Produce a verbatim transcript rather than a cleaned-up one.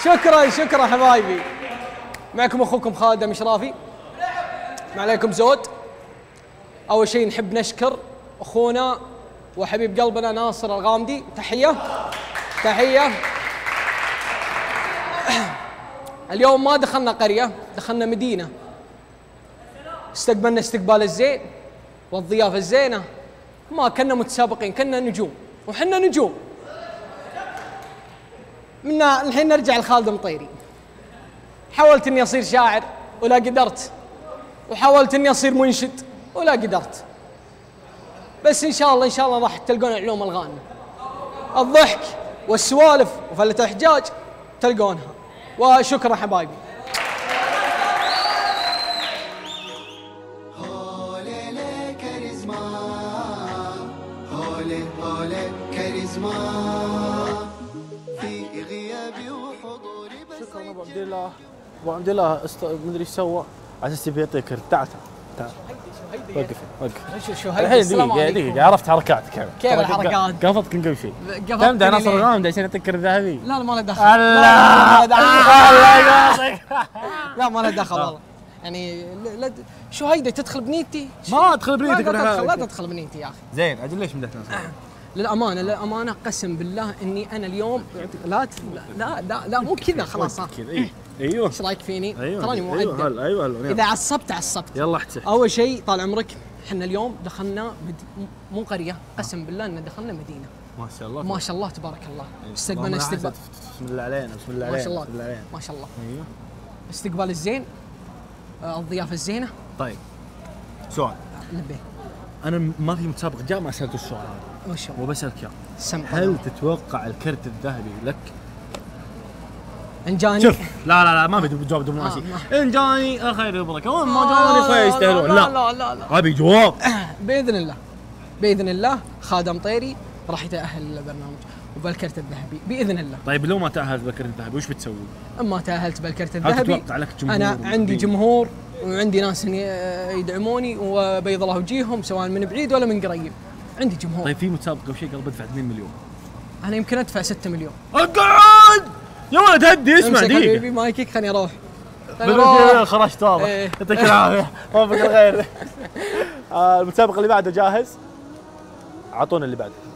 شكرا شكرا حبايبي. معكم اخوكم خالد مشرافي. ما عليكم زود. اول شيء نحب نشكر اخونا وحبيب قلبنا ناصر الغامدي، تحيه تحيه. اليوم ما دخلنا قريه، دخلنا مدينه. استقبلنا استقبال الزين والضيافه الزينه، ما كنا متسابقين، كنا نجوم وحنا نجوم. منا الحين نرجع لخالد مطيري. حاولت اني اصير شاعر ولا قدرت، وحاولت اني اصير منشد ولا قدرت، بس ان شاء الله ان شاء الله راح تلقون العلوم الغانمه، الضحك والسوالف وفله الاحجاج تلقونها. وشكرا حبايبي. شكرا ابو عبد الله. ابو عبد الله است... مدري ايش سوى على اساس يبي يعطيك كرت. تعال تعال وقف وقف. شو شو هيدي؟ الحين دقيقة دقيقة عرفت حركاتك انا. كيف الحركات؟ قفطك من قبل شيء. تبدا ناصر الغامدي عشان يعطيك كرت ذهبي. لا لا ما له دخل. الله الله لا ما له دخل والله. يعني لا شو هيدي تدخل بنيتي؟ ما ادخل بنيتك. لا تدخل لا تدخل بنيتي يا اخي. زين اجل ليش مدحت ناصر؟ للامانه للامانه قسم بالله اني انا اليوم لا لا لا لا مو كذا خلاص صار كذا. ايوه ايوه ايش رايك فيني؟ ايوه تراني مؤدب. ايوه هلا ايوه هلا. اذا عصبت عصبت. يلا احتسب. اول شيء طال عمرك احنا اليوم دخلنا مد... مو قريه، قسم بالله ان دخلنا مدينه. ما شاء الله ما شاء الله تبارك الله. استقبلنا استقبال بسم الله علينا بسم الله علينا ما شاء الله بسم الله علينا ما شاء الله. ايوه استقبال الزين، الضيافه الزينه. طيب سؤال لبيه. انا ما في متسابق جاء ما سالته السؤال هذا. وش هو؟ وبسالك اياه. سم هل تتوقع الكرت الذهبي لك؟ ان جاني شوف لا لا لا ما بدي جواب دبلوماسي. آه ان جاني خير يبرك، وان ما جاني خير يستاهلون. لا لا لا لا ابي جواب. باذن الله باذن الله خادم طيري راح يتاهل للبرنامج وبالكرت الذهبي باذن الله. طيب لو ما تاهلت بالكرت الذهبي وش بتسوي؟ اما تاهلت بالكرت هل الذهبي تتوقع لك جمهور؟ انا عندي جمهور وعندي ناس يدعموني وبيض الله وجيههم سواء من بعيد ولا من قريب. عندي جمهور. طيب في متسابق قبل شيء قال بدفع اثنين مليون. انا يمكن ادفع ستة مليون. اقعد يا ولد هدي اسمع دقيقة. حبيبي مايكك خليني اروح. خليني خرجت واضح. ايه. يعطيك العافية. ما بقى غير. المتسابق اللي بعده جاهز؟ اعطونا اللي بعده.